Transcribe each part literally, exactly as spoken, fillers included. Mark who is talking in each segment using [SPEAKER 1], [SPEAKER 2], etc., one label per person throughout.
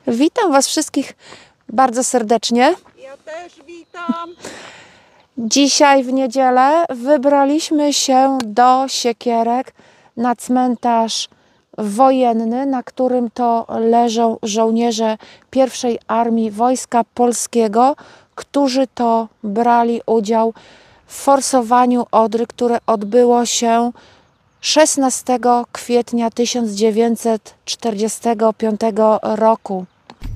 [SPEAKER 1] Witam Was wszystkich bardzo serdecznie.
[SPEAKER 2] Ja też witam.
[SPEAKER 1] Dzisiaj w niedzielę wybraliśmy się do Siekierek na cmentarz wojenny, na którym to leżą żołnierze pierwszej Armii Wojska Polskiego, którzy to brali udział w forsowaniu Odry, które odbyło się szesnastego kwietnia tysiąc dziewięćset czterdziestego piątego roku.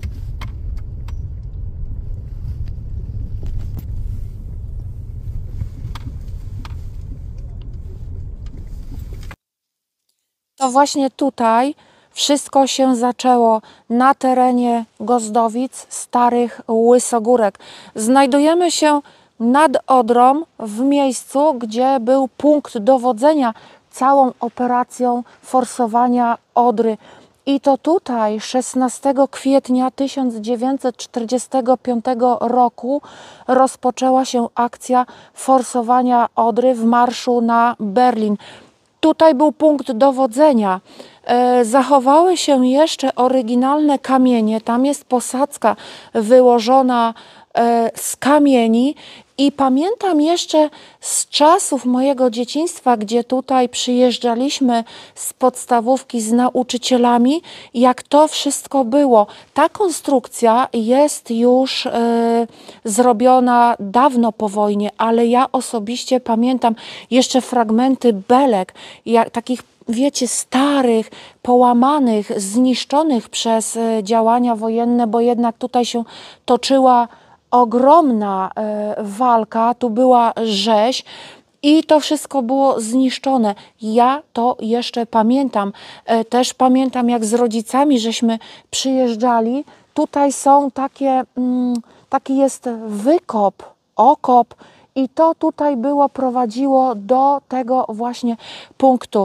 [SPEAKER 1] To właśnie tutaj wszystko się zaczęło, na terenie Gozdowic, Starych Łysogórek. Znajdujemy się nad Odrą, w miejscu, gdzie był punkt dowodzenia całą operacją forsowania Odry. I to tutaj szesnastego kwietnia tysiąc dziewięćset czterdziestego piątego roku rozpoczęła się akcja forsowania Odry w marszu na Berlin. Tutaj był punkt dowodzenia. E, zachowały się jeszcze oryginalne kamienie. Tam jest posadzka wyłożona e, z kamieni. I pamiętam jeszcze z czasów mojego dzieciństwa, gdzie tutaj przyjeżdżaliśmy z podstawówki z nauczycielami, jak to wszystko było. Ta konstrukcja jest już e, zrobiona dawno po wojnie, ale ja osobiście pamiętam jeszcze fragmenty belek, jak, takich, wiecie, starych, połamanych, zniszczonych przez e, działania wojenne, bo jednak tutaj się toczyła ogromna e, walka, tu była rzeź i to wszystko było zniszczone. Ja to jeszcze pamiętam. E, też pamiętam, jak z rodzicami żeśmy przyjeżdżali. Tutaj są takie, mm, taki jest wykop, okop i to tutaj było, prowadziło do tego właśnie punktu.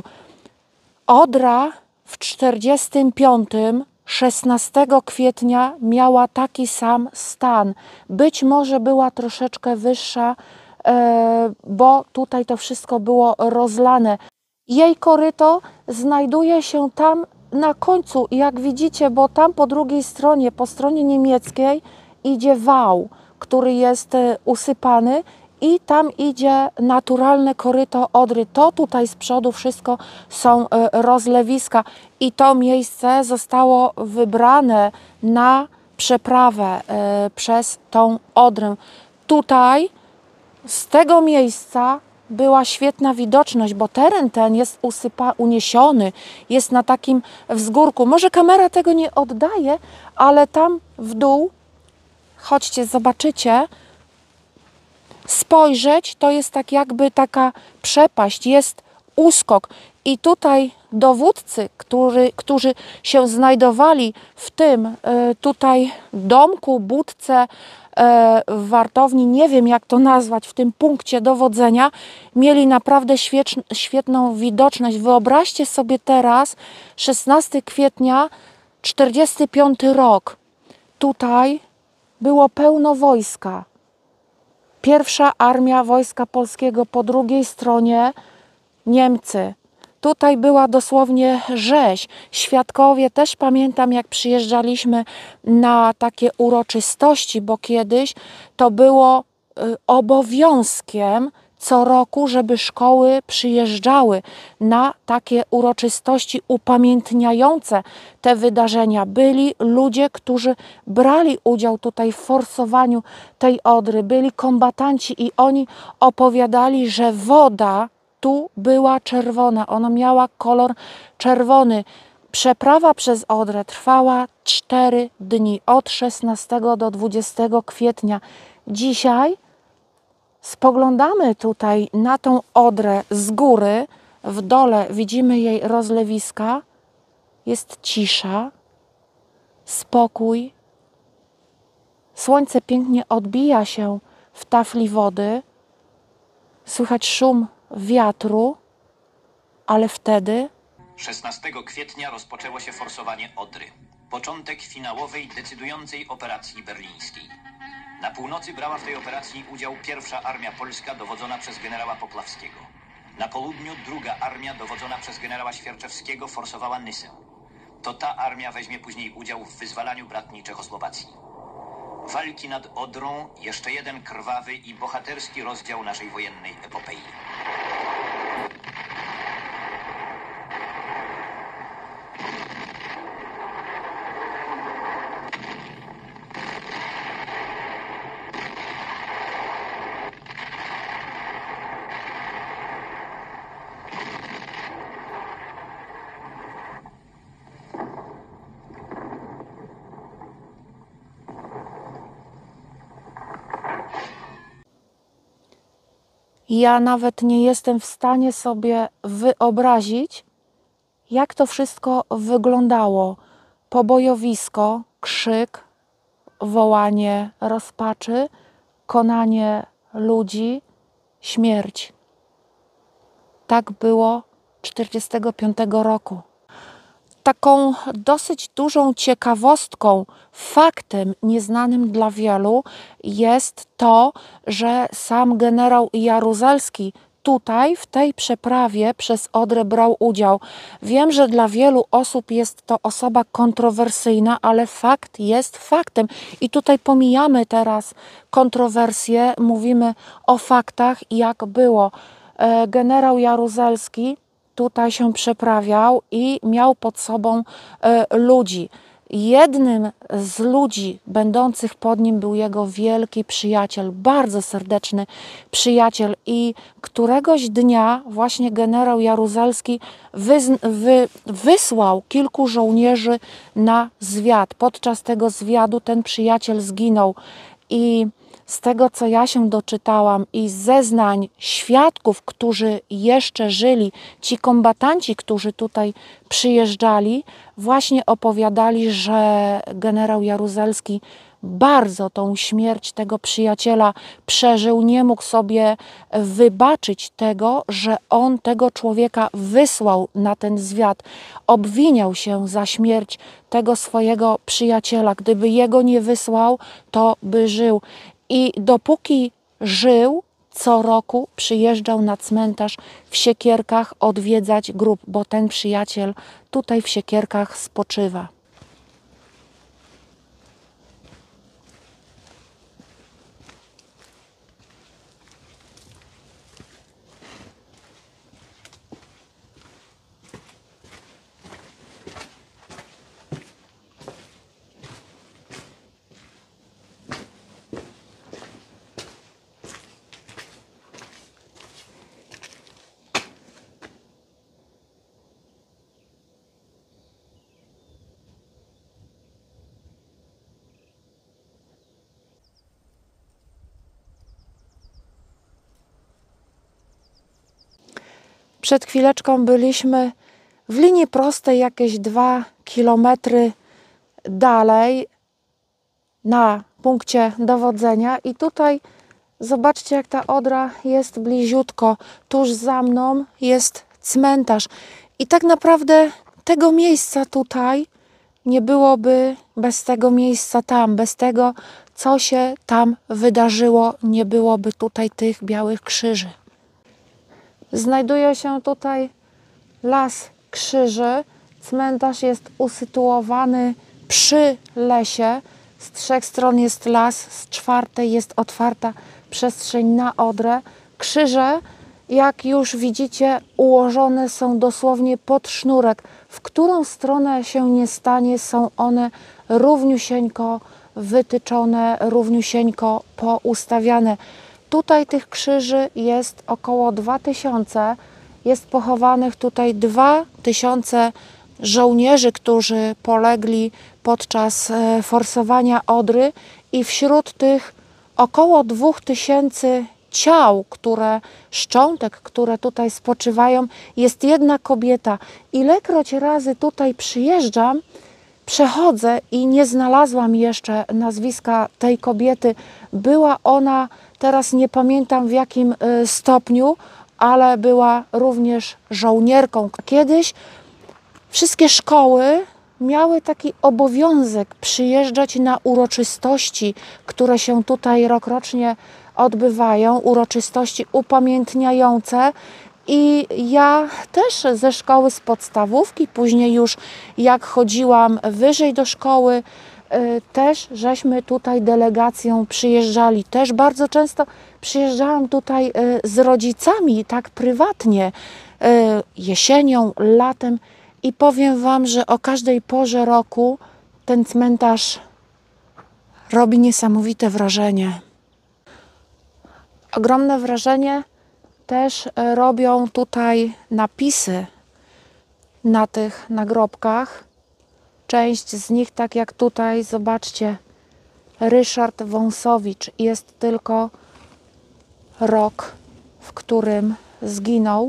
[SPEAKER 1] Odra w czterdziestym piątym szesnastego kwietnia miała taki sam stan. Być może była troszeczkę wyższa, e, bo tutaj to wszystko było rozlane. Jej koryto znajduje się tam na końcu, jak widzicie, bo tam po drugiej stronie, po stronie niemieckiej idzie wał, który jest e, usypany. I tam idzie naturalne koryto Odry. To tutaj z przodu wszystko są rozlewiska. I to miejsce zostało wybrane na przeprawę przez tą Odrę. Tutaj z tego miejsca była świetna widoczność, bo teren ten jest usypa, uniesiony, jest na takim wzgórku. Może kamera tego nie oddaje, ale tam w dół, chodźcie, zobaczycie, spojrzeć, to jest tak jakby taka przepaść, jest uskok. I tutaj dowódcy, który, którzy się znajdowali w tym y, tutaj domku, budce, y, w wartowni, nie wiem jak to nazwać, w tym punkcie dowodzenia, mieli naprawdę świetn, świetną widoczność. Wyobraźcie sobie teraz szesnastego kwietnia czterdziesty piąty rok. Tutaj było pełno wojska. Pierwsza Armia Wojska Polskiego, po drugiej stronie Niemcy. Tutaj była dosłownie rzeź. Świadkowie, też pamiętam, jak przyjeżdżaliśmy na takie uroczystości, bo kiedyś to było y, obowiązkiem co roku, żeby szkoły przyjeżdżały na takie uroczystości upamiętniające te wydarzenia. Byli ludzie, którzy brali udział tutaj w forsowaniu tej Odry. Byli kombatanci i oni opowiadali, że woda tu była czerwona. Ona miała kolor czerwony. Przeprawa przez Odrę trwała cztery dni, od szesnastego do dwudziestego kwietnia. Dzisiaj spoglądamy tutaj na tą Odrę z góry, w dole widzimy jej rozlewiska, jest cisza, spokój, słońce pięknie odbija się w tafli wody, słychać szum wiatru, ale wtedy
[SPEAKER 3] szesnastego kwietnia rozpoczęło się forsowanie Odry. Początek finałowej, decydującej operacji berlińskiej. Na północy brała w tej operacji udział pierwsza Armia Polska dowodzona przez generała Popławskiego. Na południu druga armia dowodzona przez generała Świerczewskiego forsowała Nysę. To ta armia weźmie później udział w wyzwalaniu bratniej Czechosłowacji. Walki nad Odrą, jeszcze jeden krwawy i bohaterski rozdział naszej wojennej epopei.
[SPEAKER 1] Ja nawet nie jestem w stanie sobie wyobrazić, jak to wszystko wyglądało. Pobojowisko, krzyk, wołanie rozpaczy, konanie ludzi, śmierć. Tak było czterdziestego piątego roku. Taką dosyć dużą ciekawostką, faktem nieznanym dla wielu jest to, że sam generał Jaruzelski tutaj, w tej przeprawie przez Odrę brał udział. Wiem, że dla wielu osób jest to osoba kontrowersyjna, ale fakt jest faktem. I tutaj pomijamy teraz kontrowersje, mówimy o faktach, jak było. Generał Jaruzelski tutaj się przeprawiał i miał pod sobą e, ludzi. Jednym z ludzi będących pod nim był jego wielki przyjaciel, bardzo serdeczny przyjaciel i któregoś dnia właśnie generał Jaruzelski wy, wysłał kilku żołnierzy na zwiad. Podczas tego zwiadu ten przyjaciel zginął i z tego, co ja się doczytałam i z zeznań świadków, którzy jeszcze żyli, ci kombatanci, którzy tutaj przyjeżdżali, właśnie opowiadali, że generał Jaruzelski bardzo tą śmierć tego przyjaciela przeżył, nie mógł sobie wybaczyć tego, że on tego człowieka wysłał na ten zwiat. Obwiniał się za śmierć tego swojego przyjaciela. Gdyby jego nie wysłał, to by żył. I dopóki żył, co roku przyjeżdżał na cmentarz w Siekierkach odwiedzać grób, bo ten przyjaciel tutaj w Siekierkach spoczywa. Przed chwileczką byliśmy w linii prostej jakieś dwa kilometry dalej na punkcie dowodzenia i tutaj zobaczcie, jak ta Odra jest bliziutko. Tuż za mną jest cmentarz i tak naprawdę tego miejsca tutaj nie byłoby bez tego miejsca tam, bez tego, co się tam wydarzyło, nie byłoby tutaj tych białych krzyży. Znajduje się tutaj las krzyży. Cmentarz jest usytuowany przy lesie. Z trzech stron jest las, z czwartej jest otwarta przestrzeń na Odrę. Krzyże, jak już widzicie, ułożone są dosłownie pod sznurek. W którą stronę się nie stanie, są one równiusieńko wytyczone, równiusieńko poustawiane. Tutaj tych krzyży jest około dwa tysiące. Jest pochowanych tutaj dwa tysiące żołnierzy, którzy polegli podczas forsowania Odry i wśród tych około dwóch tysięcy ciał, które, szczątek, które tutaj spoczywają, jest jedna kobieta. Ilekroć razy tutaj przyjeżdżam, przechodzę i nie znalazłam jeszcze nazwiska tej kobiety. Była ona, teraz nie pamiętam w jakim stopniu, ale była również żołnierką. Kiedyś wszystkie szkoły miały taki obowiązek przyjeżdżać na uroczystości, które się tutaj rokrocznie odbywają, uroczystości upamiętniające I ja też ze szkoły, z podstawówki, później już jak chodziłam wyżej do szkoły, też żeśmy tutaj delegacją przyjeżdżali. Też bardzo często przyjeżdżałam tutaj z rodzicami, tak prywatnie, jesienią, latem i powiem Wam, że o każdej porze roku ten cmentarz robi niesamowite wrażenie. Ogromne wrażenie też robią tutaj napisy na tych nagrobkach. Część z nich, tak jak tutaj, zobaczcie, Ryszard Wąsowicz. Jest tylko rok, w którym zginął.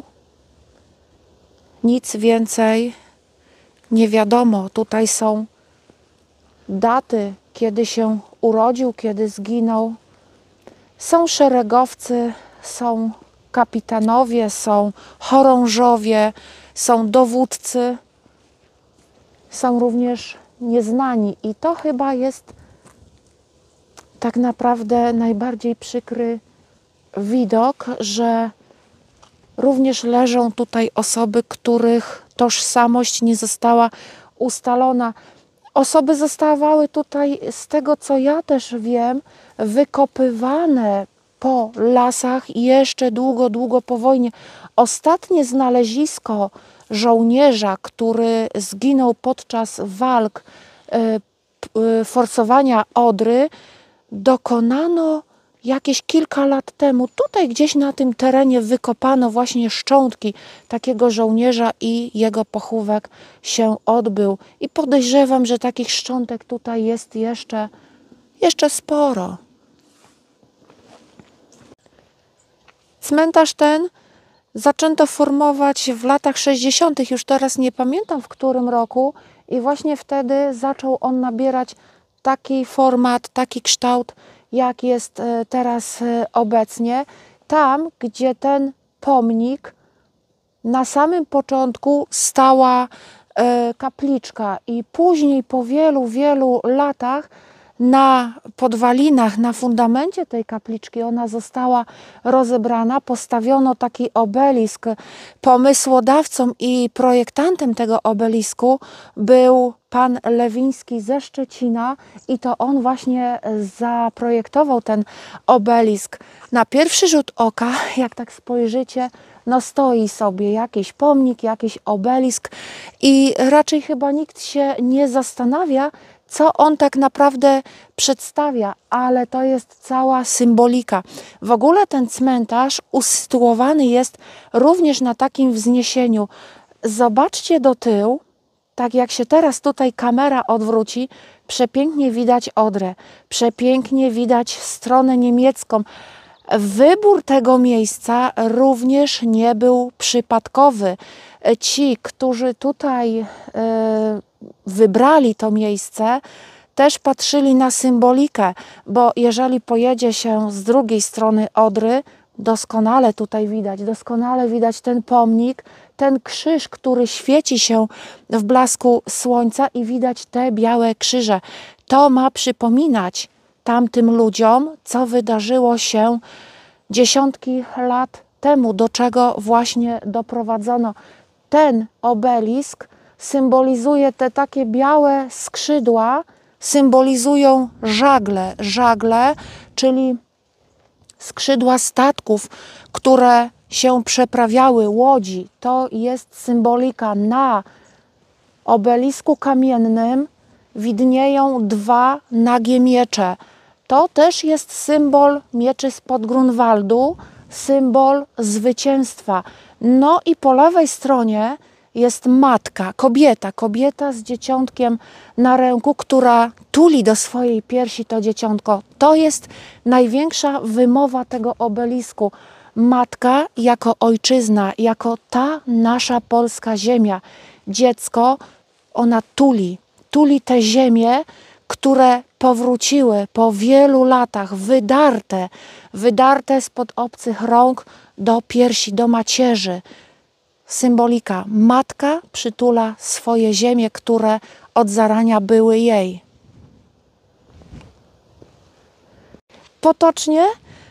[SPEAKER 1] Nic więcej nie wiadomo. Tutaj są daty, kiedy się urodził, kiedy zginął. Są szeregowcy, są kapitanowie, są chorążowie, są dowódcy. Są również nieznani i to chyba jest tak naprawdę najbardziej przykry widok, że również leżą tutaj osoby, których tożsamość nie została ustalona. Osoby zostawały tutaj, z tego co ja też wiem, wykopywane po lasach jeszcze długo, długo po wojnie. Ostatnie znalezisko żołnierza, który zginął podczas walk y, forsowania Odry, dokonano jakieś kilka lat temu. Tutaj gdzieś na tym terenie wykopano właśnie szczątki takiego żołnierza i jego pochówek się odbył. I podejrzewam, że takich szczątek tutaj jest jeszcze, jeszcze sporo. Cmentarz ten zaczęto formować w latach sześćdziesiątych. Już teraz nie pamiętam w którym roku. I właśnie wtedy zaczął on nabierać taki format, taki kształt, jak jest teraz obecnie. Tam, gdzie ten pomnik, na samym początku stała kapliczka i później po wielu, wielu latach na podwalinach, na fundamencie tej kapliczki ona została rozebrana, postawiono taki obelisk. Pomysłodawcą i projektantem tego obelisku był pan Lewiński ze Szczecina i to on właśnie zaprojektował ten obelisk. Na pierwszy rzut oka, jak tak spojrzycie, no stoi sobie jakiś pomnik, jakiś obelisk i raczej chyba nikt się nie zastanawia, co on tak naprawdę przedstawia, ale to jest cała symbolika. W ogóle ten cmentarz usytuowany jest również na takim wzniesieniu. Zobaczcie do tyłu, tak jak się teraz tutaj kamera odwróci, przepięknie widać Odrę, przepięknie widać stronę niemiecką. Wybór tego miejsca również nie był przypadkowy. Ci, którzy tutaj yy, wybrali to miejsce, też patrzyli na symbolikę, bo jeżeli pojedzie się z drugiej strony Odry, doskonale tutaj widać, doskonale widać ten pomnik, ten krzyż, który świeci się w blasku słońca i widać te białe krzyże. To ma przypominać tamtym ludziom, co wydarzyło się dziesiątki lat temu, do czego właśnie doprowadzono. Ten obelisk symbolizuje te takie białe skrzydła, symbolizują żagle, żagle, czyli skrzydła statków, które się przeprawiały, łodzi. To jest symbolika. Na obelisku kamiennym widnieją dwa nagie miecze. To też jest symbol mieczy spod Grunwaldu, symbol zwycięstwa. No i po lewej stronie jest matka, kobieta, kobieta z dzieciątkiem na ręku, która tuli do swojej piersi to dzieciątko. To jest największa wymowa tego obelisku. Matka jako ojczyzna, jako ta nasza polska ziemia. Dziecko, ona tuli, tuli te ziemie, które powróciły po wielu latach, wydarte, wydarte spod obcych rąk do piersi, do macierzy. Symbolika. Matka przytula swoje ziemie, które od zarania były jej. Potocznie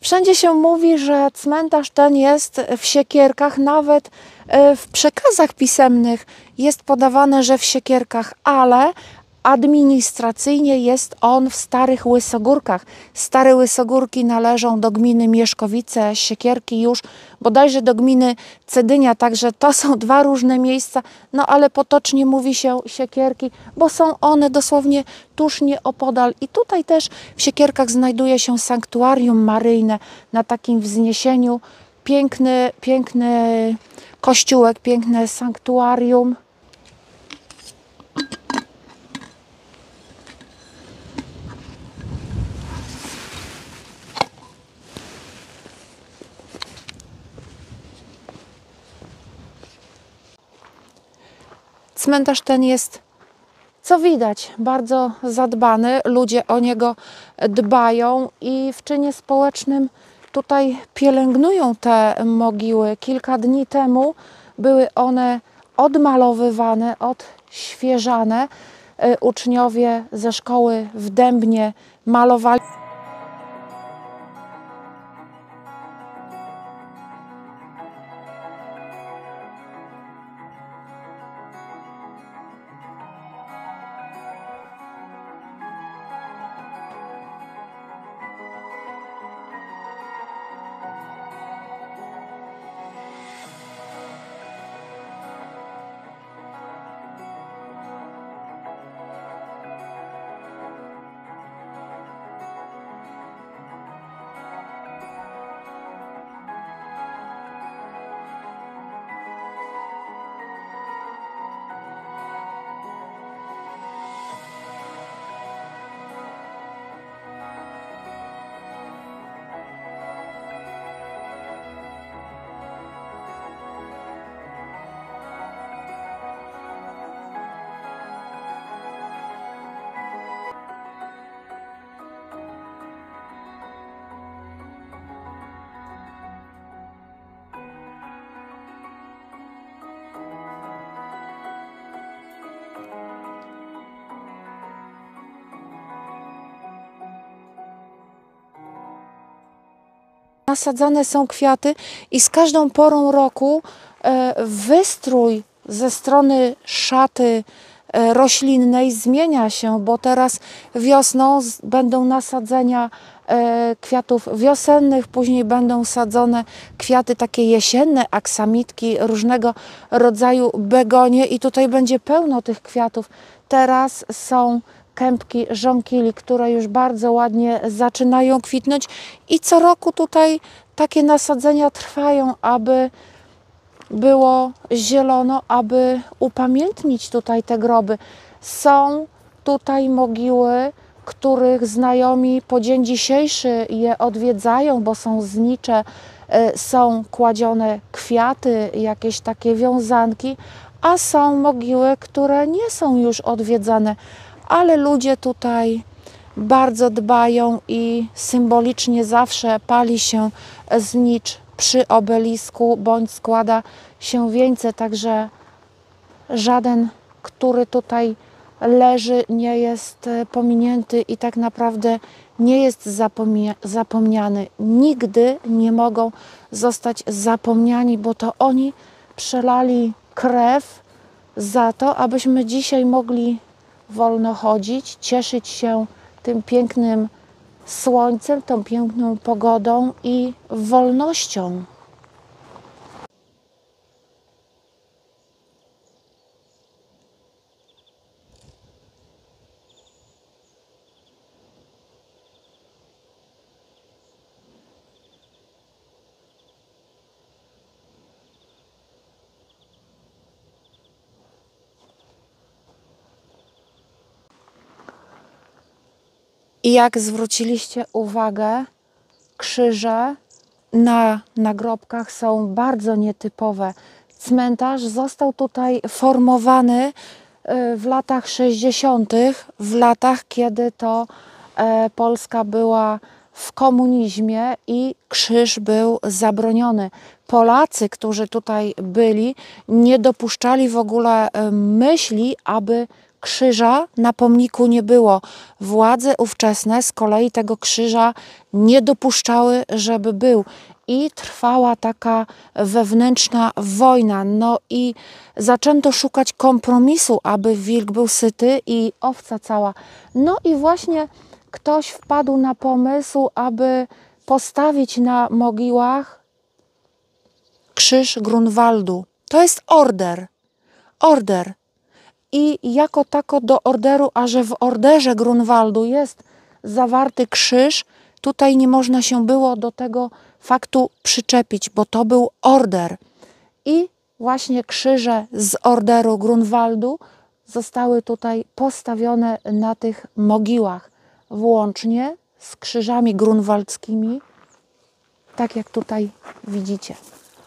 [SPEAKER 1] Wszędzie się mówi, że cmentarz ten jest w Siekierkach, nawet w przekazach pisemnych jest podawane, że w Siekierkach, ale administracyjnie jest on w Starych Łysogórkach. Stare Łysogórki należą do gminy Mieszkowice, Siekierki już bodajże do gminy Cedynia, także to są dwa różne miejsca, no ale potocznie mówi się Siekierki, bo są one dosłownie tuż nieopodal. I tutaj też w Siekierkach znajduje się sanktuarium maryjne na takim wzniesieniu. Piękny, piękny kościółek, piękne sanktuarium. Cmentarz ten jest, co widać, bardzo zadbany. Ludzie o niego dbają i w czynie społecznym tutaj pielęgnują te mogiły. Kilka dni temu były one odmalowywane, odświeżane. Uczniowie ze szkoły w Dębnie malowali. Nasadzane są kwiaty i z każdą porą roku wystrój ze strony szaty roślinnej zmienia się, bo teraz wiosną będą nasadzenia kwiatów wiosennych, później będą sadzone kwiaty takie jesienne, aksamitki, różnego rodzaju begonie i tutaj będzie pełno tych kwiatów. Teraz są kępki żonkili, które już bardzo ładnie zaczynają kwitnąć i co roku tutaj takie nasadzenia trwają, aby było zielono, aby upamiętnić tutaj te groby. Są tutaj mogiły, których znajomi po dzień dzisiejszy je odwiedzają, bo są znicze, są kładzione kwiaty, jakieś takie wiązanki, a są mogiły, które nie są już odwiedzane, ale ludzie tutaj bardzo dbają i symbolicznie zawsze pali się znicz przy obelisku bądź składa się wieńce, także żaden, który tutaj leży, nie jest pominięty i tak naprawdę nie jest zapomniany. Nigdy nie mogą zostać zapomniani, bo to oni przelali krew za to, abyśmy dzisiaj mogli wolno chodzić, cieszyć się tym pięknym słońcem, tą piękną pogodą i wolnością. I jak zwróciliście uwagę, krzyże na nagrobkach są bardzo nietypowe. Cmentarz został tutaj formowany w latach sześćdziesiątych, w latach, kiedy to Polska była w komunizmie i krzyż był zabroniony. Polacy, którzy tutaj byli, nie dopuszczali w ogóle myśli, aby krzyża na pomniku nie było. Władze ówczesne z kolei tego krzyża nie dopuszczały, żeby był. I trwała taka wewnętrzna wojna. No i zaczęto szukać kompromisu, aby wilk był syty i owca cała. No i właśnie ktoś wpadł na pomysł, aby postawić na mogiłach krzyż Grunwaldu. To jest order. Order. I jako tako do orderu, a że w orderze Grunwaldu jest zawarty krzyż, tutaj nie można się było do tego faktu przyczepić, bo to był order. I właśnie krzyże z orderu Grunwaldu zostały tutaj postawione na tych mogiłach, włącznie z krzyżami grunwaldzkimi, tak jak tutaj widzicie.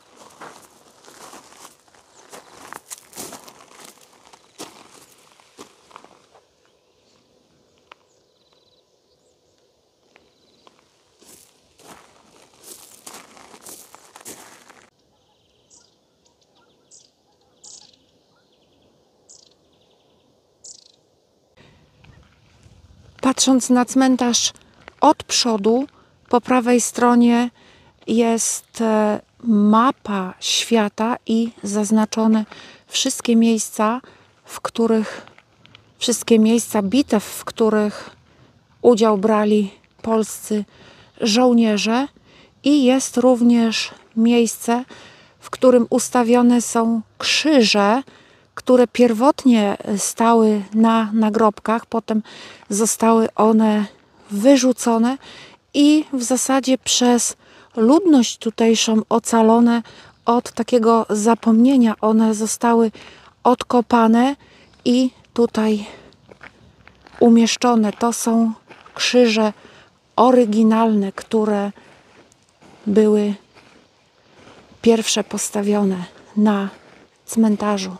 [SPEAKER 1] Patrząc na cmentarz od przodu, po prawej stronie jest mapa świata i zaznaczone wszystkie miejsca, w których wszystkie miejsca bitew, w których udział brali polscy żołnierze, i jest również miejsce, w którym ustawione są krzyże, które pierwotnie stały na nagrobkach, potem zostały one wyrzucone i w zasadzie przez ludność tutejszą ocalone od takiego zapomnienia. One zostały odkopane i tutaj umieszczone. To są krzyże oryginalne, które były pierwsze postawione na cmentarzu.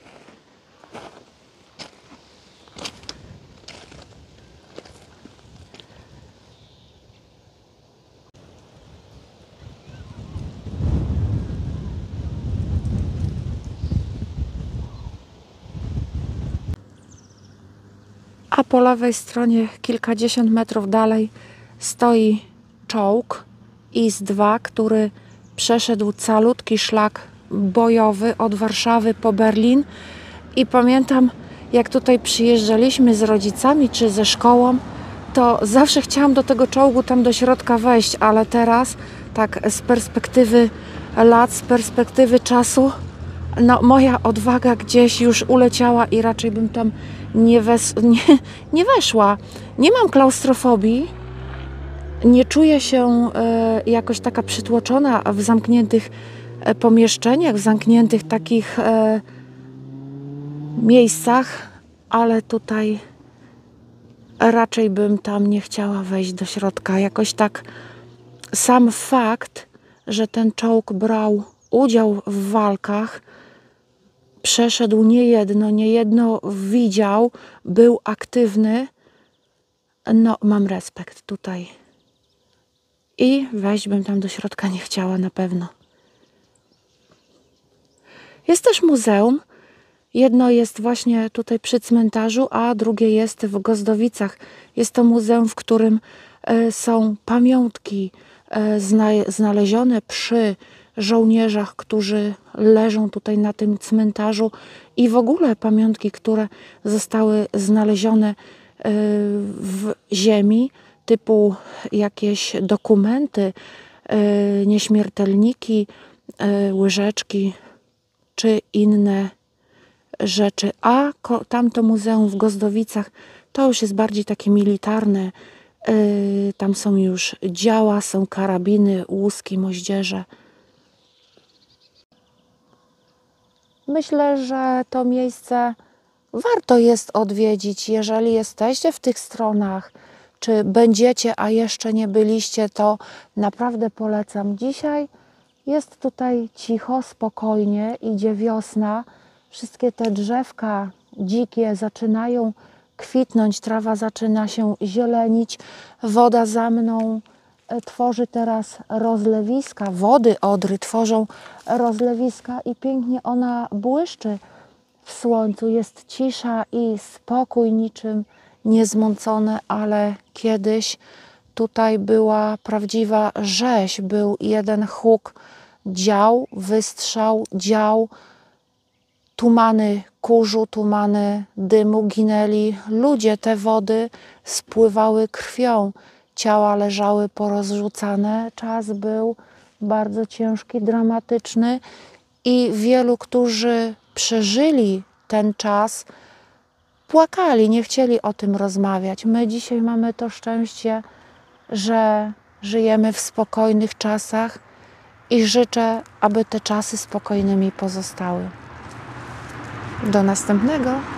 [SPEAKER 1] A po lewej stronie, kilkadziesiąt metrów dalej, stoi czołg I S dwa, który przeszedł calutki szlak bojowy od Warszawy po Berlin. I pamiętam, jak tutaj przyjeżdżaliśmy z rodzicami czy ze szkołą, to zawsze chciałam do tego czołgu tam do środka wejść, ale teraz, tak z perspektywy lat, z perspektywy czasu, no moja odwaga gdzieś już uleciała i raczej bym tam nie, wes nie, nie weszła. Nie mam klaustrofobii, nie czuję się e, jakoś taka przytłoczona w zamkniętych e, pomieszczeniach, w zamkniętych takich e, miejscach, ale tutaj raczej bym tam nie chciała wejść do środka. Jakoś tak sam fakt, że ten czołg brał udział w walkach, przeszedł niejedno, niejedno widział, był aktywny, no mam respekt tutaj. I wejść bym tam do środka nie chciała na pewno. Jest też muzeum. Jedno jest właśnie tutaj przy cmentarzu, a drugie jest w Gozdowicach. Jest to muzeum, w którym e, są pamiątki e, zna znalezione przy żołnierzach, którzy leżą tutaj na tym cmentarzu, i w ogóle pamiątki, które zostały znalezione e, w ziemi, typu jakieś dokumenty, e, nieśmiertelniki, e, łyżeczki czy inne rzeczy. A tamto muzeum w Gozdowicach to już jest bardziej takie militarne. Yy, tam są już działa, są karabiny, łuski, moździerze. Myślę, że to miejsce warto jest odwiedzić. Jeżeli jesteście w tych stronach, czy będziecie, a jeszcze nie byliście, to naprawdę polecam. Dzisiaj jest tutaj cicho, spokojnie, idzie wiosna. Wszystkie te drzewka dzikie zaczynają kwitnąć, trawa zaczyna się zielenić. Woda za mną tworzy teraz rozlewiska, wody Odry tworzą rozlewiska i pięknie ona błyszczy w słońcu. Jest cisza i spokój, niczym niezmącone, ale kiedyś tutaj była prawdziwa rzeź. Był jeden huk, dział, wystrzał, dział, tumany kurzu, tumany dymu, ginęli ludzie. Te wody spływały krwią, ciała leżały porozrzucane. Czas był bardzo ciężki, dramatyczny i wielu, którzy przeżyli ten czas, płakali, nie chcieli o tym rozmawiać. My dzisiaj mamy to szczęście, że żyjemy w spokojnych czasach i życzę, aby te czasy spokojnymi pozostały. Do następnego.